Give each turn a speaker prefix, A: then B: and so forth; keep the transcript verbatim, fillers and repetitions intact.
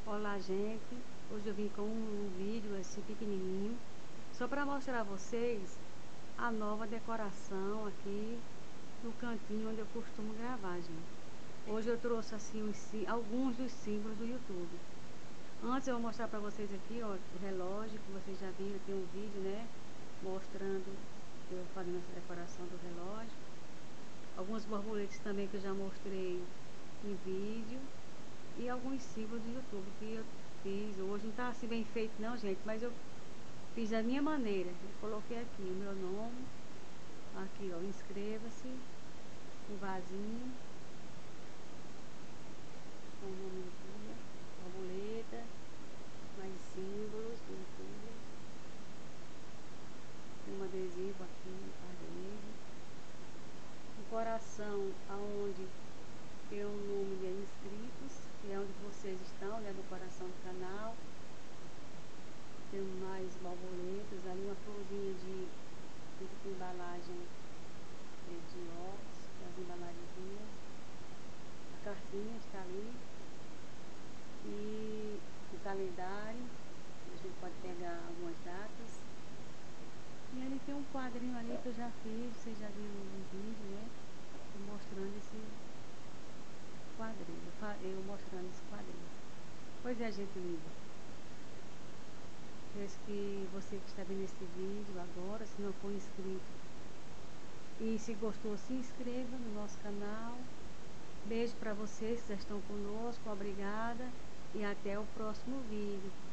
A: Olá, gente. Hoje eu vim com um vídeo assim pequenininho, só para mostrar a vocês a nova decoração aqui do cantinho onde eu costumo gravar, gente. Hoje eu trouxe assim os, alguns dos símbolos do YouTube. Antes eu vou mostrar para vocês aqui, ó, o relógio que vocês já viram, tem um vídeo, né, mostrando eu fazendo essa decoração do relógio. Alguns borboletes também que eu já mostrei em vídeo. E alguns símbolos do YouTube que eu fiz. Hoje não tá assim bem feito não, gente, mas eu fiz da minha maneira. Eu coloquei aqui o meu nome, aqui ó, inscreva-se, um vasinho com o nome do dia, borboleta, mais símbolos do YouTube. Tem um adesivo aqui na parede, um coração aonde tem o número de inscritos, que é onde vocês estão, né, no coração do canal. Tem mais borboletas, ali uma florzinha de, de embalagem é, de ovos, as embalagenzinhas. A cartinha está ali. E o calendário, a gente pode pegar algumas datas. E ali tem um quadrinho ali que eu já fiz, vocês já viram no vídeo, né? Mostrando esse quadrinho, eu mostrando esse quadrinho. Pois é, gente linda. Peço que você que está vendo esse vídeo agora, se não for inscrito, e se gostou, se inscreva no nosso canal. Beijo para vocês que já estão conosco, obrigada e até o próximo vídeo.